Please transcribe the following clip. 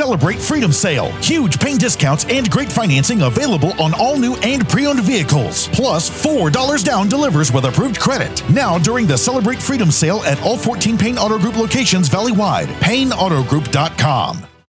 Celebrate Freedom Sale. Huge Payne discounts and great financing available on all new and pre-owned vehicles. Plus, $4 down delivers with approved credit. Now during the Celebrate Freedom Sale at all 14 Payne Auto Group locations valley-wide. PayneAutoGroup.com.